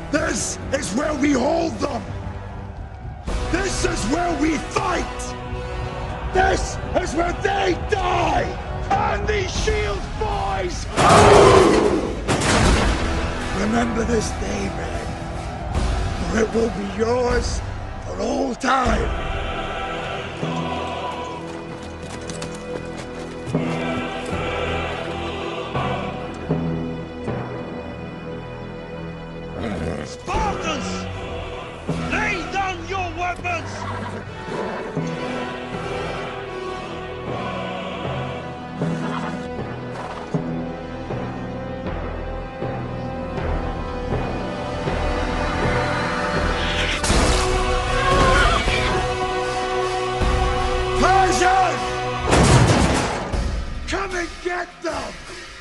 This is where we hold them! This is where we fight! This is where they die! And these shield boys! Remember this day, man, for it will be yours for all time! Spartans! Lay down your weapons! Persians! Come and get them!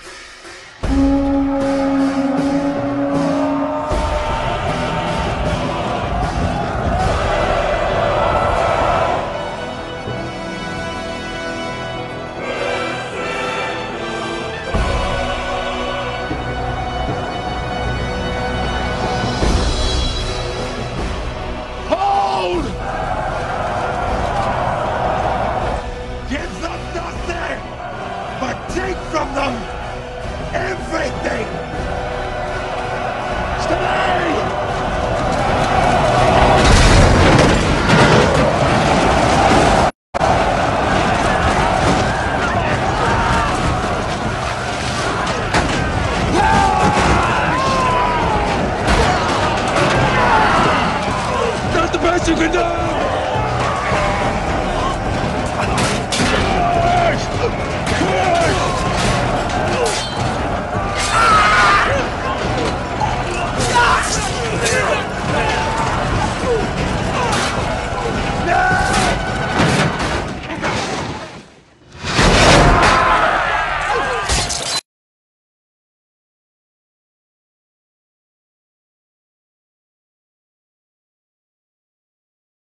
Hold! Give them nothing, but take from them everything! Stay! That's the best you can do!